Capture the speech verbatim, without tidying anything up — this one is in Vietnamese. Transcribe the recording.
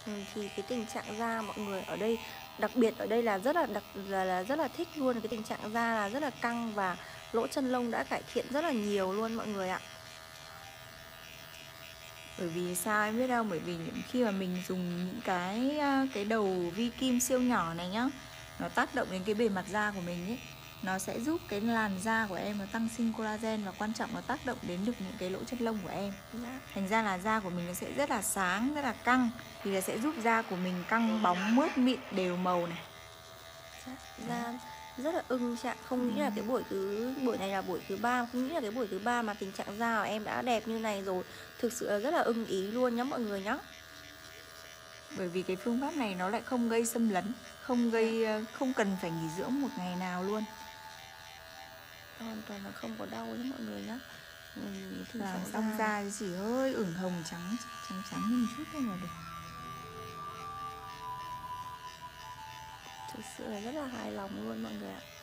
Ừ, thì cái tình trạng da mọi người ở đây, đặc biệt ở đây là rất là đặc là, là rất là thích luôn cái tình trạng da là rất là căng và lỗ chân lông đã cải thiện rất là nhiều luôn mọi người ạ. Bởi vì sao em biết không? Bởi vì những khi mà mình dùng những cái cái đầu vi kim siêu nhỏ này nhá, nó tác động đến cái bề mặt da của mình ấy, nó sẽ giúp cái làn da của em nó tăng sinh collagen, và quan trọng nó tác động đến được những cái lỗ chân lông của em. Dạ. Thành ra là da của mình nó sẽ rất là sáng, rất là căng, thì nó sẽ giúp da của mình căng bóng, mướt, mịn, đều màu này. Dạ. Da rất là ưng chị ạ. Không nghĩ là cái buổi thứ buổi này là buổi thứ ba, không nghĩ là cái buổi thứ ba mà tình trạng da của em đã đẹp như này rồi. Thực sự là rất là ưng ý luôn nhá mọi người nhá. Bởi vì cái phương pháp này nó lại không gây xâm lấn, không gây không cần phải nghỉ dưỡng một ngày nào luôn. Hoàn toàn là không có đau nhé mọi người nhá. Làm xong da chỉ hơi ửng hồng trắng trắng trắng một chút thôi là được. Thực sự là rất là hài lòng luôn mọi người ạ.